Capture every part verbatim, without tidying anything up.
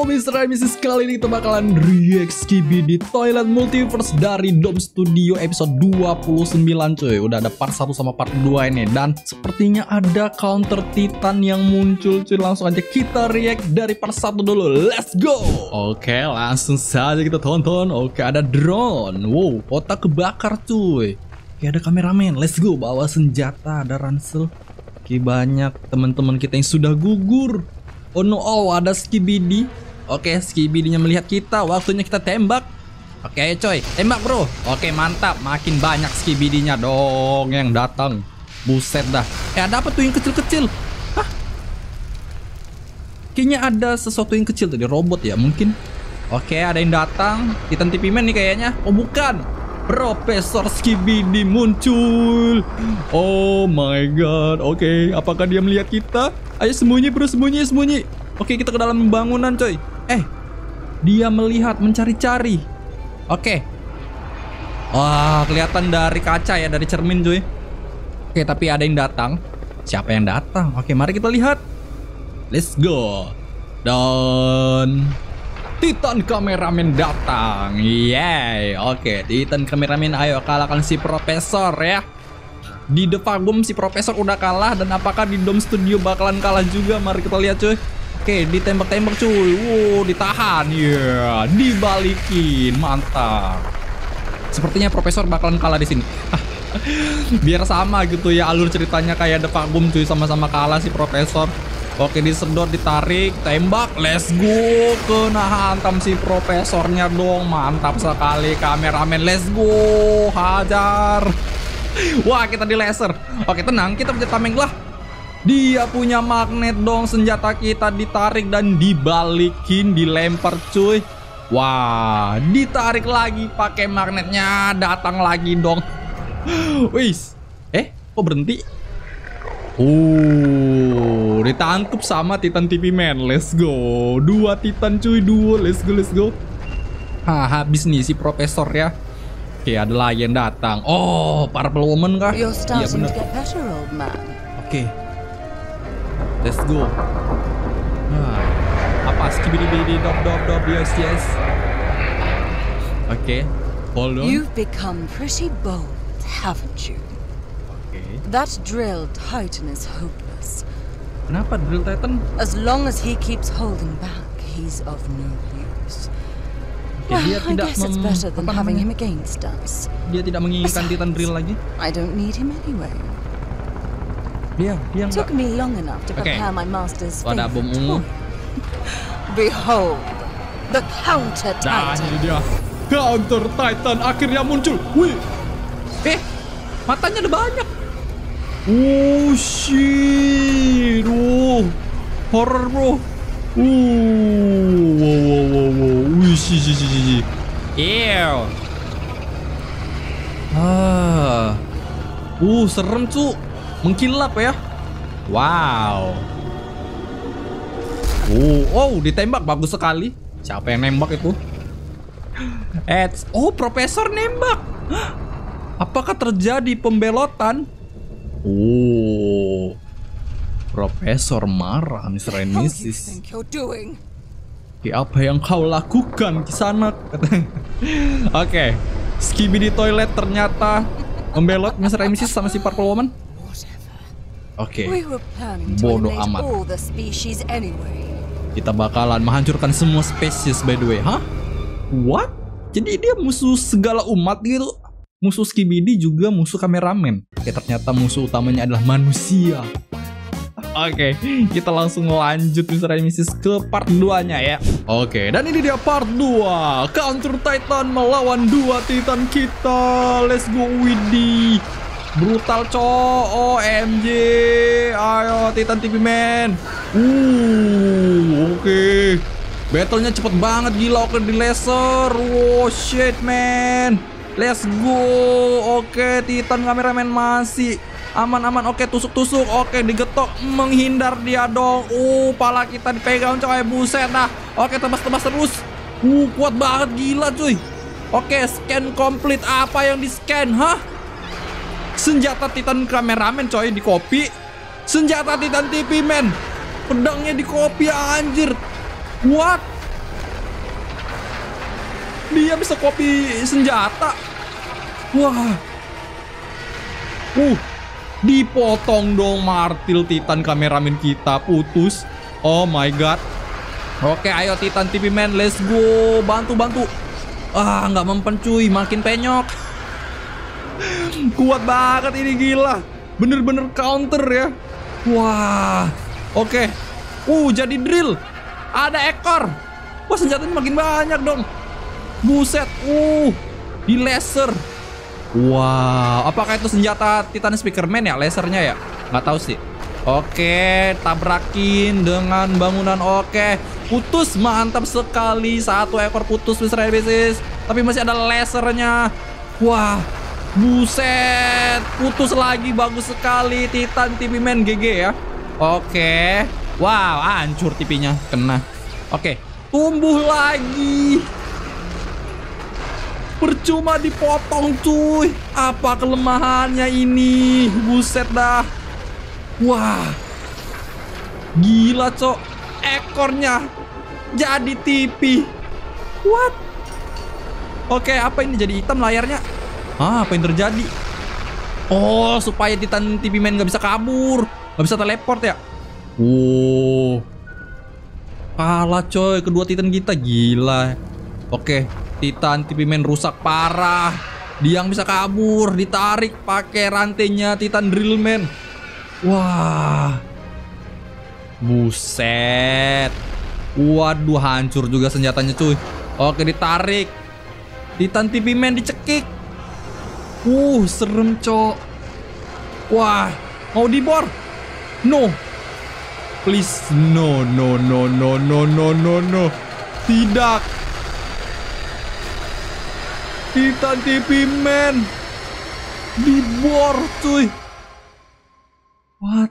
mister M C, kali ini kita bakalan react Skibidi Toilet Multiverse dari Dom Studio episode dua puluh sembilan cuy. Udah ada part satu sama part dua ini. Dan sepertinya ada counter titan yang muncul cuy. Langsung aja kita react dari part satu dulu. Let's go. Oke, langsung saja kita tonton. Oke, ada drone. Wow, kota kebakar cuy. Oke, ada kameramen. Let's go. Bawa senjata, ada ransel. Oke, banyak teman-teman kita yang sudah gugur. Oh no, oh ada Skibidi. Oke, Skibidinya melihat kita. Waktunya kita tembak. Oke coy, tembak bro. Oke mantap, makin banyak Skibidinya dong yang datang. Buset dah. Eh ada apa tuh yang kecil-kecil? Hah? Kayaknya ada sesuatu yang kecil tadi, robot ya mungkin. Oke, ada yang datang. Titan T V Man nih kayaknya. Oh bukan, Profesor Skibidi muncul. Oh my god. Oke, apakah dia melihat kita? Ayo sembunyi bro, sembunyi, sembunyi. Oke, kita ke dalam bangunan coy. Eh, dia melihat, mencari-cari. Oke. Wah, kelihatan dari kaca ya, dari cermin cuy. Oke, tapi ada yang datang. Siapa yang datang? Oke, mari kita lihat. Let's go. Dan Titan Kameramen datang. Yeay. Oke, Titan Kameramen, ayo kalahkan si Profesor ya. Di The Fagum si Profesor udah kalah. Dan apakah di Dom Studio bakalan kalah juga? Mari kita lihat cuy. Oke, ditembak-tembak cuy. Wow, ditahan. Ya, yeah, dibalikin. Mantap. Sepertinya Profesor bakalan kalah di sini. Biar sama gitu ya alur ceritanya kayak The Fagum cuy, sama-sama kalah si Profesor. Oke, disedot, ditarik, tembak, let's go. Kena hantam si Profesornya dong. Mantap sekali kameramen, let's go. Hajar. Wah, kita di laser. Oke, tenang, kita punya tameng lah. Dia punya magnet dong. Senjata kita ditarik dan dibalikin, dilempar cuy. Wah, ditarik lagi pakai magnetnya. Datang lagi dong. Wis. Eh, kok berhenti? Oh, ditangkap sama Titan T V Man. Let's go. Dua Titan cuy, duo. Let's go, let's go. Hah, habis nih si Profesor ya. Oke, ada lagi yang datang. Oh, Purple Woman kah? Iya bener. Oke, let's go. Nah, apa? Skibidi dop dop dop. Yes yes. Oke, hold on. You've become pretty bold, haven't you? Okay. That drill titan is hopeless. Kenapa drill titan? As long as he keeps holding back, he's of no use. Well, dia I tidak guess it's better than having him against us. Dia tidak menginginkan Titan drill lagi. I don't need him anyway. Dia, dia Took me long enough to okay. prepare my master's Ada bom ungu. Behold, the counter Nah, titan. ini dia. Counter Titan akhirnya muncul. Wih. Eh, matanya ada banyak. Oh shit. Oh, horror bro. Uh, wow, wow, wow, wow. Wih, si, si, si, si. Ew. Ah. Uh, serem cu. Mengkilap ya. Wow. Oh, oh, ditembak bagus sekali. Siapa yang nembak itu? Eh, oh, Profesor nembak. Apakah terjadi pembelotan? Oh. Profesor marah, mister Nemesis. Oke, apa yang kau lakukan di sana? Oke, Skibidi Toilet ternyata membelot mister Nemesis sama si Purple Woman. Oke, bodoh amat. Kita bakalan menghancurkan semua spesies by the way. Hah? What? Jadi dia musuh segala umat gitu? Musuh Skibidi juga musuh kameramen. Oke, ternyata musuh utamanya adalah manusia. Oke, kita langsung lanjut mister Nemesis ke part dua nya ya. Oke, dan ini dia part dua. Counter Titan melawan dua Titan kita. Let's go Widdy. Brutal co. O M G. Ayo Titan T V Man. Uh, oke. Okay. Battlenya cepet banget gila. Oke, di laser. Wow, shit man. Let's go. Oke, Titan kameramen masih aman-aman. Oke, tusuk-tusuk. Oke, digetok. Menghindar dia dong. Uh, pala kita dipegang coy. Buset dah. Oke, tebas-tebas terus. Uh, kuat banget. Gila cuy. Oke, scan complete. Apa yang di-scan? Hah? Senjata Titan kameramen coy. Di copy. Senjata Titan T V Man. Pedangnya di copy anjir. What? Dia bisa copy senjata. Wah. Uh. Dipotong dong martil Titan kameramen kita. Putus. Oh my god. Oke, ayo Titan T V Man, let's go. Bantu, bantu. Ah, nggak mempan cuy, makin penyok. Kuat banget ini, gila. Bener-bener counter ya. Wah. Oke. Uh, jadi drill. Ada ekor. Wah, senjatanya makin banyak dong. Buset. Uh, di laser. Wow, apakah itu senjata Titan Speakerman ya, lasernya ya? Nggak tahu sih. Oke, tabrakin dengan bangunan. Oke, putus, mantap sekali. Satu ekor putus, Mister Ebisis. Tapi masih ada lasernya. Wah, buset, putus lagi, bagus sekali. Titan T V Man G G ya. Oke, wow, hancur T V-nya, kena. Oke, tumbuh lagi. Percuma dipotong cuy. Apa kelemahannya ini? Buset dah. Wah, gila cok, ekornya jadi T V. What? Oke, apa ini jadi hitam layarnya? Ah, apa yang terjadi? Oh, supaya Titan T V Man nggak bisa kabur, nggak bisa teleport ya? Wow, kalah coy kedua Titan kita, gila. Oke, Titan T V Man rusak parah. Dia yang bisa kabur, ditarik pakai rantainya Titan Drillman. Wah, buset. Waduh, hancur juga senjatanya cuy. Oke, ditarik. Titan T V Man dicekik. Uh, serem cok. Wah, mau dibor? No. Please, no, no, no, no, no, no, no, no. Tidak. Titan T V Man dibor cuy. What?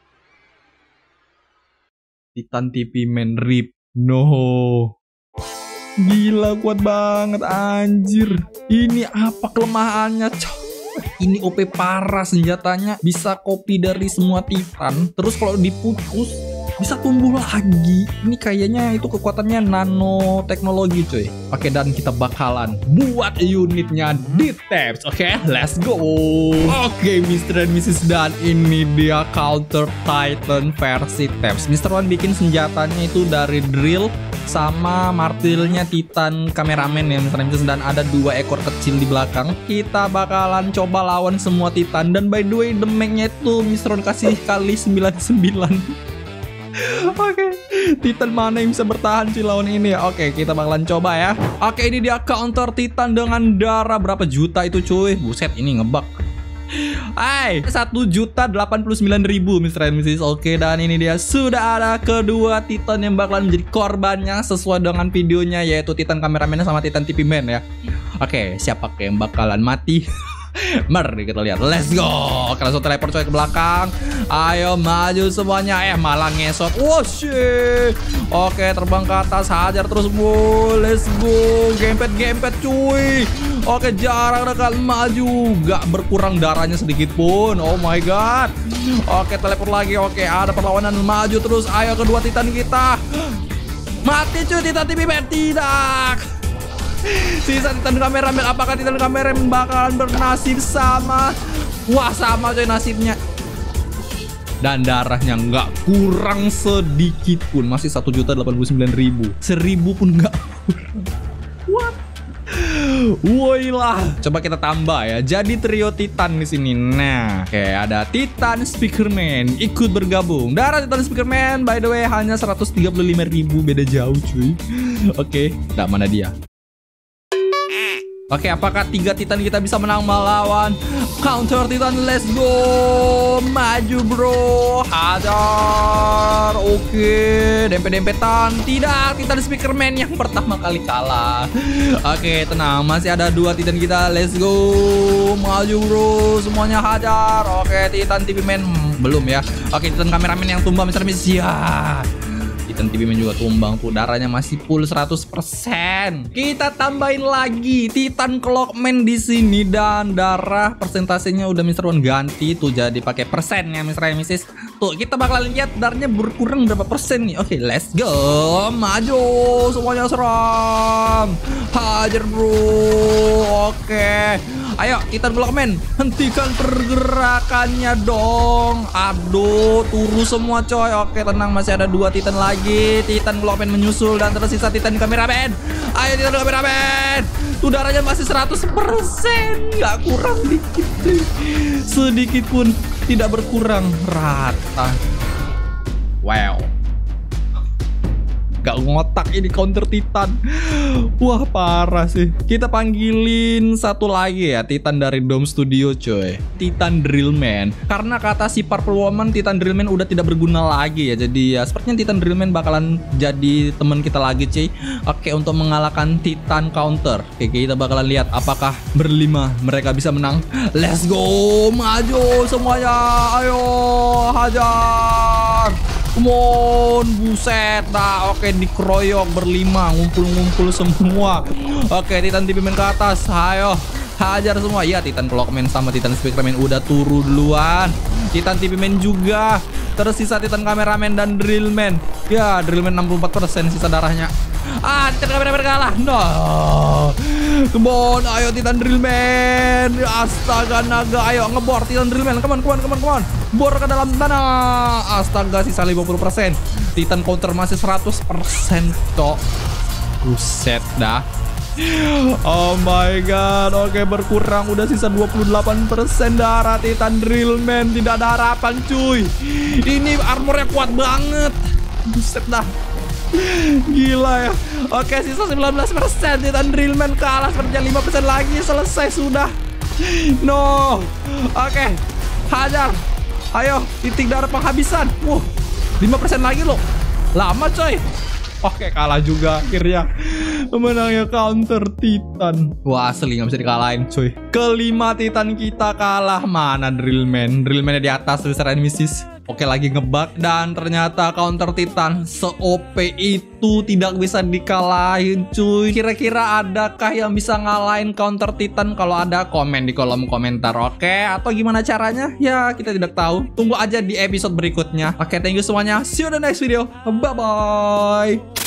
Titan T V Man rip. No. Gila, kuat banget anjir. Ini apa kelemahannya coy? Ini O P parah senjatanya. Bisa copy dari semua Titan. Terus kalau diputus bisa tumbuh lagi. Ini kayaknya itu kekuatannya nanoteknologi cuy. Oke, dan kita bakalan buat unitnya di tabs. Oke, let's go. Oke, Mister dan Missus Dan, ini dia Counter Titan versi tabs. Mister Wan bikin senjatanya itu dari drill sama martilnya Titan kameramen ya, Mister Missus, dan ada dua ekor kecil di belakang. Kita bakalan coba lawan semua Titan. Dan by the way, damage-nya itu Mister Wan kasih kali sembilan puluh sembilan. Oke, Titan mana yang bisa bertahan sih lawan ini ya? Oke, kita bakalan coba ya. Oke, ini dia counter Titan dengan darah berapa juta itu cuy. Buset, ini ngebug. Hai, satu juta delapan puluh sembilan ribu Mister and Missus Oke, dan ini dia sudah ada kedua Titan yang bakalan menjadi korbannya sesuai dengan videonya, yaitu Titan kameramennya sama Titan T V Man ya. Oke, siapa yang bakalan mati? Mari kita lihat, let's go. Oke, langsung teleport coy ke belakang. Ayo maju semuanya. Eh, malah ngesot. Wow, shit. Oke, terbang ke atas, hajar terus. Wow, let's go. Gempet-gempet cuy. Oke, jarak dekat, maju. Gak berkurang darahnya sedikit pun. Oh my god. Oke, teleport lagi. Oke, ada perlawanan, maju terus. Ayo kedua Titan kita. Mati cuy Titan T V Man. Tidak. Sisa Titan kameramen. Apakah Titan kameramen bakalan bernasib sama? Wah, sama coy nasibnya. Dan darahnya nggak kurang sedikit pun. Masih satu juta delapan puluh sembilan ribu. Seribu pun nggak kurang. What? Woilah. Coba kita tambah ya. Jadi trio Titan di sini. Nah, oke, ada Titan Speakerman ikut bergabung. Darah Titan Speakerman by the way hanya seratus tiga puluh lima ribu. Beda jauh cuy. Oke, nah mana dia? Oke, apakah tiga Titan kita bisa menang melawan Counter Titan? Let's go. Maju bro. Hajar. Oke, dempet-dempetan. Tidak, Titan Speakerman yang pertama kali kalah. Oke, tenang, masih ada dua Titan kita. Let's go. Maju bro. Semuanya hajar. Oke, Titan T V Man belum ya. Oke, Titan kameramen yang tumbang Mister Miss. Ya. Titan T V Man juga tumbang tuh, darahnya masih full seratus persen. Kita tambahin lagi Titan Clockman di sini, dan darah persentasenya udah Mister Wan ganti tuh jadi pakai persen ya Mister Missus. Tuh, kita bakalan lihat darahnya berkurang berapa persen nih. Oke, let's go. Maju semuanya, seram. Hajar bro. Oke. Ayo Titan Clockman, hentikan pergerakannya dong. Aduh, turu semua coy. Oke, tenang, masih ada dua Titan lagi. Titan Clockman menyusul dan tersisa Titan Kameraman. Ayo Titan Kameraman. Udaranya masih seratus persen. Gak kurang dikit. Sedikit pun tidak berkurang, rata. Wow. Gak ngotak ini counter Titan. Wah parah sih. Kita panggilin satu lagi ya, Titan dari Dome Studio coy, Titan Drillman. Karena kata si Purple Woman, Titan Drillman udah tidak berguna lagi ya. Jadi ya sepertinya Titan Drillman bakalan jadi teman kita lagi cuy. Oke, untuk mengalahkan Titan Counter. Oke, kita bakalan lihat apakah berlima mereka bisa menang. Let's go, maju semuanya. Ayo hajar. Come on, buset dah. Oke, dikeroyok berlima, ngumpul-ngumpul semua. Oke, Titan T P Man ke atas. Ayo, hajar semua. Ya, Titan Clockman sama Titan Spectreman udah turu duluan. Titan T P Man juga. Tersisa Titan Kameraman dan Drillman. Ya, Drillman enam puluh empat persen sisa darahnya. Ah, Titan Kameraman kalah. No. Come on, ayo Titan Drillman. Astaga naga, ayo ngebor Titan Drillman. Come on, come on, come on, come on. Bor ke dalam tanah. Astaga, sisa lima puluh persen. Titan Counter masih seratus persen, cok. Buset dah. Oh my god. Oke, berkurang. Udah sisa dua puluh delapan persen darah Titan Drillman. Tidak ada harapan, cuy. Ini armornya kuat banget. Buset dah. Gila ya. Oke, sisa sembilan belas persen. Titan Drillman kalah. Sepertinya lima persen lagi. Selesai sudah. No. Oke, hajar. Ayo, titik darah penghabisan. Wuh, lima persen lagi loh. Lama coy. Oke, kalah juga akhirnya. Pemenangnya counter Titan. Wah, asli gak bisa dikalahin coy. Kelima Titan kita kalah. Mana Drillman? Drillman di atas besar enemies. Oke, lagi ngebug. Dan ternyata counter Titan se-O P itu tidak bisa dikalahin cuy. Kira-kira adakah yang bisa ngalahin counter Titan? Kalau ada, komen di kolom komentar. Oke, atau gimana caranya? Ya, kita tidak tahu. Tunggu aja di episode berikutnya. Oke, thank you semuanya. See you in the next video. Bye-bye.